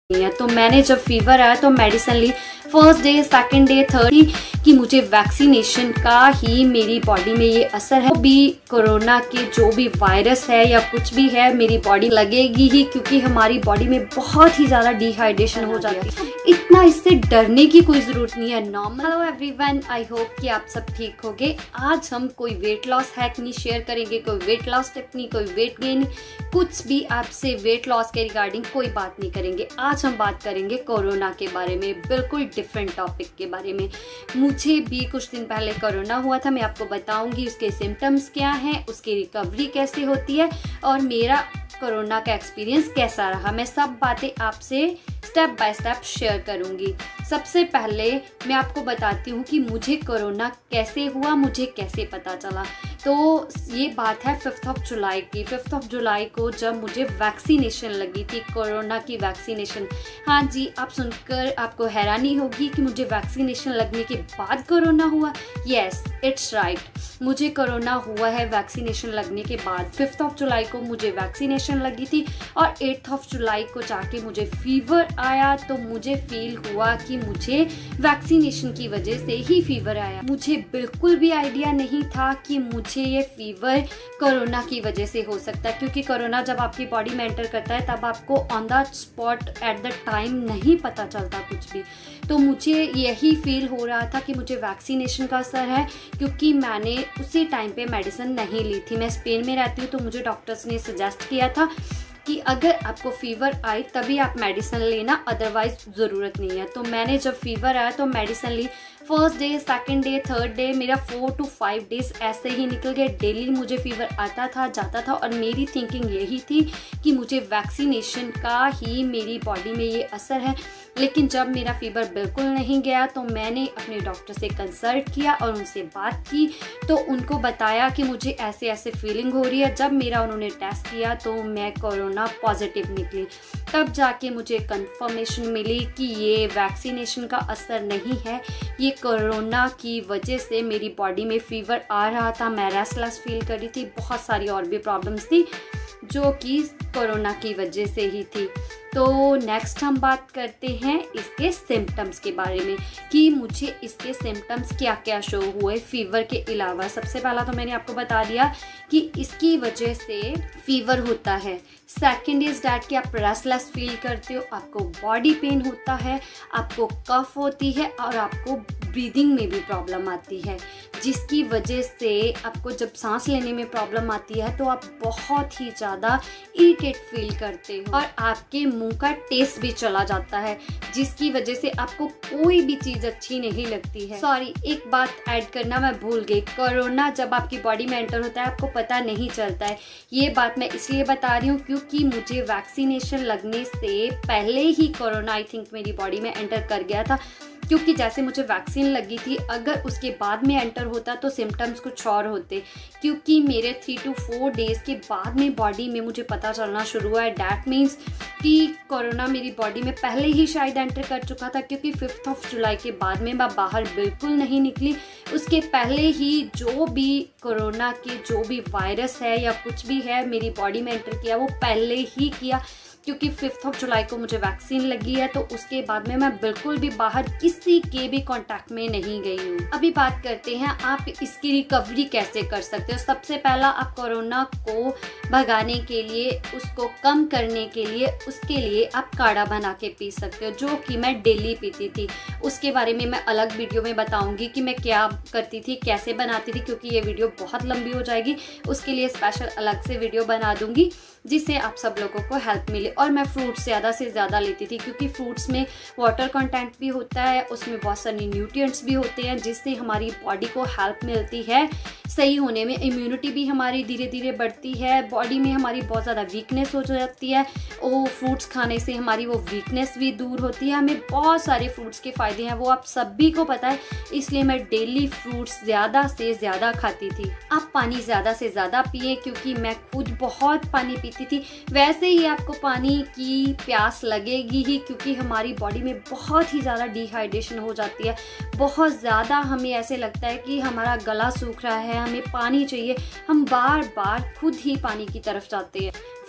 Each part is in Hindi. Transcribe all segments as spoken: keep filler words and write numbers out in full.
है। तो मैंने जब फीवर आया तो मेडिसिन ली, first day second day third कि मुझे वैक्सीनेशन का ही मेरी बॉडी में ये असर है, भी कोरोना के जो भी वायरस है या कुछ भी है मेरी बॉडी लगेगी ही, क्योंकि हमारी बॉडी में बहुत ही ज्यादा डिहाइड्रेशन हो जाती है। इतना इससे डरने की कोई जरूरत नहीं है, normal. Hello everyone, I hope कि आप सब ठीक होंगे। आज हम कोई वेट लॉस हैक नहीं शेयर करेंगे, कोई वेट लॉस टिप नहीं, कोई वेट गेन, कुछ भी आपसे वेट लॉस के रिगार्डिंग कोई बात नहीं करेंगे। आज हम बात करेंगे कोरोना के बारे में, बिल्कुल डिफरेंट टॉपिक के बारे में। मुझे भी कुछ दिन पहले कोरोना हुआ था, मैं आपको बताऊंगी उसके सिम्टम्स क्या हैं, उसकी रिकवरी कैसे होती है और मेरा कोरोना का एक्सपीरियंस कैसा रहा। मैं सब बातें आपसे स्टेप बाय स्टेप शेयर करूंगी। सबसे पहले मैं आपको बताती हूँ कि मुझे कोरोना कैसे हुआ, मुझे कैसे पता चला। तो ये बात है फिफ्थ ऑफ जुलाई की। फिफ्थ ऑफ जुलाई को जब मुझे वैक्सीनेशन लगी थी, कोरोना की वैक्सीनेशन। हाँ जी, आप सुनकर आपको हैरानी होगी कि मुझे वैक्सीनेशन लगने के बाद कोरोना हुआ। यस, इट्स राइट, मुझे कोरोना हुआ है वैक्सीनेशन लगने के बाद। फिफ्थ ऑफ जुलाई को मुझे वैक्सीनेशन लगी थी और एट्थ ऑफ जुलाई को जाके मुझे फीवर आया। तो मुझे फील हुआ कि मुझे वैक्सीनेशन की वजह से ही फीवर आया। मुझे बिल्कुल भी आइडिया नहीं था कि मुझे ये फीवर कोरोना की वजह से हो सकता है, क्योंकि कोरोना जब आपकी बॉडी में एंटर करता है तब आपको on the spot at the time नहीं पता चलता कुछ भी। तो मुझे यही फील हो रहा था कि मुझे वैक्सीनेशन का असर है, क्योंकि मैंने उसी टाइम पे मेडिसिन नहीं ली थी। मैं स्पेन में रहती हूँ, तो मुझे डॉक्टर्स ने सजेस्ट किया था कि अगर आपको फीवर आए तभी आप मेडिसिन लेना, अदरवाइज ज़रूरत नहीं है। तो मैंने जब फीवर आया तो मेडिसिन ली, first day second day third day मेरा फोर टू फाइव डेज ऐसे ही निकल गए। डेली मुझे फीवर आता था जाता था और मेरी थिंकिंग यही थी कि मुझे वैक्सीनेशन का ही मेरी बॉडी में ये असर है। लेकिन जब मेरा फीवर बिल्कुल नहीं गया तो मैंने अपने डॉक्टर से कंसल्ट किया और उनसे बात की, तो उनको बताया कि मुझे ऐसे ऐसे फीलिंग हो रही है। जब मेरा उन्होंने टेस्ट किया तो मैं कोरोना पॉजिटिव निकली। तब जाके मुझे कंफर्मेशन मिली कि ये वैक्सीनेशन का असर नहीं है, ये कोरोना की वजह से मेरी बॉडी में फीवर आ रहा था। मैं रेस्टलेस फील कर रही थी, बहुत सारी और भी प्रॉब्लम्स थी जो कि कोरोना की वजह से ही थी। तो नेक्स्ट हम बात करते हैं इसके सिम्टम्स के बारे में कि मुझे इसके सिम्टम्स क्या क्या शो हुए फीवर के अलावा। सबसे पहला तो मैंने आपको बता दिया कि इसकी वजह से फीवर होता है। सेकेंड इज डैट कि आप रेस्टलेस फील करते हो, आपको बॉडी पेन होता है, आपको कफ होती है और आपको ब्रीदिंग में भी प्रॉब्लम आती है, जिसकी वजह से आपको जब सांस लेने में प्रॉब्लम आती है तो आप बहुत ही ज़्यादा इरिटेट फील करते हो और आपके मुंह का टेस्ट भी चला जाता है, जिसकी वजह से आपको कोई भी चीज़ अच्छी नहीं लगती है। सॉरी, एक बात ऐड करना मैं भूल गई। कोरोना जब आपकी बॉडी में एंटर होता है आपको पता नहीं चलता है। ये बात मैं इसलिए बता रही हूँ क्योंकि मुझे वैक्सीनेशन लगने से पहले ही कोरोना आई थिंक मेरी बॉडी में एंटर कर गया था, क्योंकि जैसे मुझे वैक्सीन लगी थी, अगर उसके बाद में एंटर होता तो सिम्टम्स कुछ और होते। क्योंकि मेरे थ्री टू फोर डेज़ के बाद में बॉडी में मुझे पता चलना शुरू हुआ है। डैट मीन्स कि कोरोना मेरी बॉडी में पहले ही शायद एंटर कर चुका था, क्योंकि फिफ्थ ऑफ जुलाई के बाद में मैं बाहर बिल्कुल नहीं निकली। उसके पहले ही जो भी कोरोना के जो भी वायरस है या कुछ भी है मेरी बॉडी में एंटर किया वो पहले ही किया, क्योंकि फिफ्थ ऑफ जुलाई को मुझे वैक्सीन लगी है। तो उसके बाद में मैं बिल्कुल भी बाहर किसी के भी कांटेक्ट में नहीं गई हूँ। अभी बात करते हैं आप इसकी रिकवरी कैसे कर सकते हो। सबसे पहला, आप कोरोना को भगाने के लिए, उसको कम करने के लिए, उसके लिए आप काढ़ा बना के पी सकते हो, जो कि मैं डेली पीती थी। उसके बारे में मैं अलग वीडियो में बताऊंगी कि मैं क्या करती थी, कैसे बनाती थी, क्योंकि ये वीडियो बहुत लंबी हो जाएगी। उसके लिए स्पेशल अलग से वीडियो बना दूंगी जिससे आप सब लोगों को हेल्प मिले। और मैं फ्रूट्स ज़्यादा से ज़्यादा लेती थी, क्योंकि फ्रूट्स में वाटर कंटेंट भी होता है, उसमें बहुत सारे न्यूट्रिएंट्स भी होते हैं, जिससे हमारी बॉडी को हेल्प मिलती है सही होने में। इम्यूनिटी भी हमारी धीरे धीरे बढ़ती है, बॉडी में हमारी बहुत ज़्यादा वीकनेस हो जाती है, वो फ्रूट्स खाने से हमारी वो वीकनेस भी दूर होती है। हमें बहुत सारे फ्रूट्स के फ़ायदे हैं, वो आप सभी को पता है, इसलिए मैं डेली फ्रूट्स ज़्यादा से ज़्यादा खाती थी। आप पानी ज़्यादा से ज़्यादा पिए, क्योंकि मैं खुद बहुत पानी पीती थी। वैसे ही आपको पानी की प्यास लगेगी ही, क्योंकि हमारी बॉडी में बहुत ही ज़्यादा डिहाइड्रेशन हो जाती है। बहुत ज़्यादा हमें ऐसे लगता है कि हमारा गला सूख रहा है, हमें पानी चाहिए, हम बार बार खुद ही पानी की तरफ जाते हैं।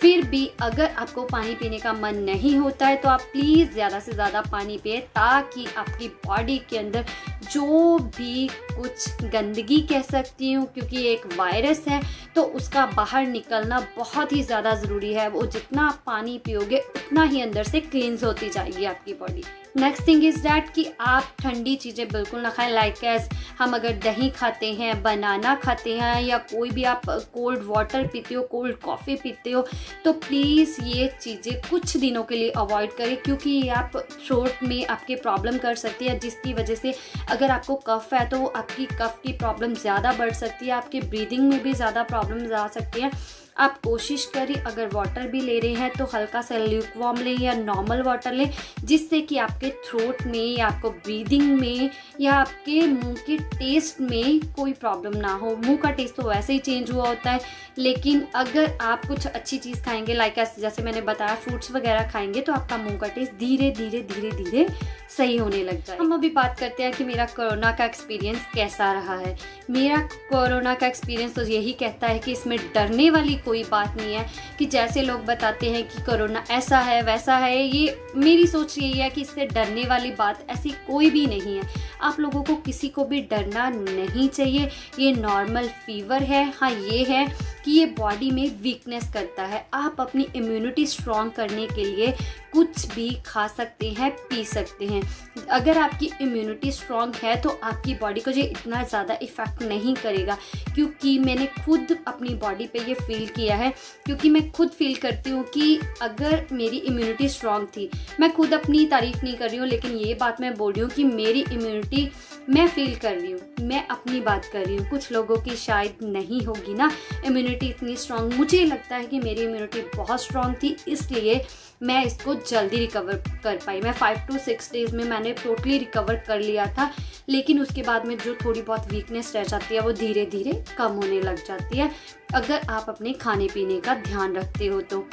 फिर भी अगर आपको पानी पीने का मन नहीं होता है तो आप प्लीज़ ज़्यादा से ज़्यादा पानी पिए, ताकि आपकी बॉडी के अंदर जो भी कुछ गंदगी कह सकती हूँ, क्योंकि एक वायरस है तो उसका बाहर निकलना बहुत ही ज़्यादा ज़रूरी है। वो जितना आप पानी पियोगे उतना ही अंदर से क्लींस होती जाएगी आपकी body. Next thing is that कि आप ठंडी चीज़ें बिल्कुल ना खाएं। लाइक एज हम अगर दही खाते हैं, बनाना खाते हैं, या कोई भी आप कोल्ड वाटर पीते हो, कोल्ड कॉफ़ी पीते हो, तो प्लीज़ ये चीज़ें कुछ दिनों के लिए अवॉइड करें, क्योंकि ये आप थ्रोट में आपके प्रॉब्लम कर सकती है, जिसकी वजह से अगर आपको कफ है तो आपकी कफ की प्रॉब्लम ज़्यादा बढ़ सकती है, आपके ब्रीदिंग में भी ज़्यादा प्रॉब्लम आ सकती है। आप कोशिश करिए अगर वाटर भी ले रहे हैं तो हल्का सा ल्यूक वार्म लें या नॉर्मल वाटर लें, जिससे कि आपके थ्रोट में या आपको ब्रीदिंग में या आपके मुंह के टेस्ट में कोई प्रॉब्लम ना हो। मुंह का टेस्ट तो वैसे ही चेंज हुआ होता है, लेकिन अगर आप कुछ अच्छी चीज़ खाएंगे, लाइक जैसे मैंने बताया फ्रूट्स वगैरह खाएंगे, तो आपका मुंह का टेस्ट धीरे धीरे धीरे धीरे सही होने लग जाए। हम अभी बात करते हैं कि मेरा कोरोना का एक्सपीरियंस कैसा रहा है। मेरा कोरोना का एक्सपीरियंस तो यही कहता है कि इसमें डरने वाली कोई बात नहीं है, कि जैसे लोग बताते हैं कि कोरोना ऐसा है वैसा है, ये मेरी सोच यही है कि इससे डरने वाली बात ऐसी कोई भी नहीं है। आप लोगों को किसी को भी डरना नहीं चाहिए। ये नॉर्मल फीवर है। हाँ, ये है कि ये बॉडी में वीकनेस करता है। आप अपनी इम्यूनिटी स्ट्रॉन्ग करने के लिए कुछ भी खा सकते हैं, पी सकते हैं। अगर आपकी इम्यूनिटी स्ट्रॉन्ग है तो आपकी बॉडी को ये इतना ज़्यादा इफ़ेक्ट नहीं करेगा, क्योंकि मैंने खुद अपनी बॉडी पे ये फील किया है। क्योंकि मैं खुद फील करती हूँ कि अगर मेरी इम्यूनिटी स्ट्रॉन्ग थी, मैं खुद अपनी तारीफ़ नहीं कर रही हूँ, लेकिन ये बात मैं बोल रही हूँ कि मेरी इम्यूनिटी मैं फील कर रही हूँ, मैं अपनी बात कर रही हूँ। कुछ लोगों की शायद नहीं होगी ना इम्यूनिटी इतनी स्ट्रॉन्ग। मुझे लगता है कि मेरी इम्यूनिटी बहुत स्ट्रॉन्ग थी, इसलिए मैं इसको जल्दी रिकवर कर पाई। मैं फाइव टू सिक्स डेज में मैंने टोटली रिकवर कर लिया था, लेकिन उसके बाद में जो थोड़ी बहुत वीकनेस रह जाती है वो धीरे धीरे कम होने लग जाती है, अगर आप अपने खाने पीने का ध्यान रखते हो तो।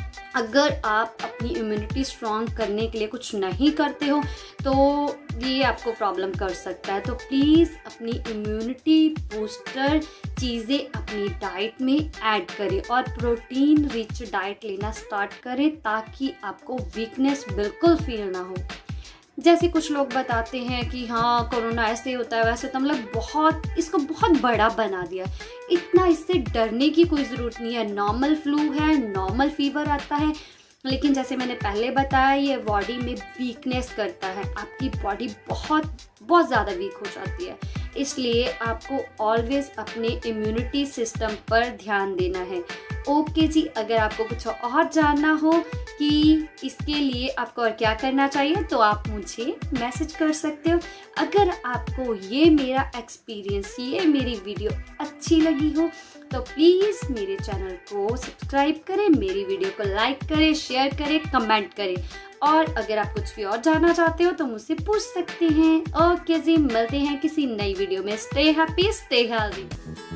अगर आप अपनी इम्यूनिटी स्ट्रॉन्ग करने के लिए कुछ नहीं करते हो तो ये आपको प्रॉब्लम कर सकता है। तो प्लीज़ अपनी इम्यूनिटी बूस्टर चीज़ें अपनी डाइट में ऐड करें और प्रोटीन रिच डाइट लेना स्टार्ट करें, ताकि आपको वीकनेस बिल्कुल फील ना हो। जैसे कुछ लोग बताते हैं कि हाँ कोरोना ऐसे होता है वैसे, तो मतलब बहुत इसको बहुत बड़ा बना दिया। इतना इससे डरने की कोई ज़रूरत नहीं है। नॉर्मल फ्लू है, नॉर्मल फीवर आता है, लेकिन जैसे मैंने पहले बताया ये बॉडी में वीकनेस करता है। आपकी बॉडी बहुत बहुत ज़्यादा वीक हो जाती है, इसलिए आपको ऑलवेज अपने इम्यूनिटी सिस्टम पर ध्यान देना है। ओके जी, अगर आपको कुछ और जानना हो कि इसके लिए आपको और क्या करना चाहिए तो आप मुझे मैसेज कर सकते हो। अगर आपको ये मेरा एक्सपीरियंस, ये मेरी वीडियो अच्छी लगी हो तो प्लीज़ मेरे चैनल को सब्सक्राइब करें, मेरी वीडियो को लाइक करें, शेयर करें, कमेंट करें। और अगर आप कुछ भी और जानना चाहते हो तो मुझसे पूछ सकते हैं। ओके जी, मिलते हैं किसी नई वीडियो में। Stay happy, stay healthy.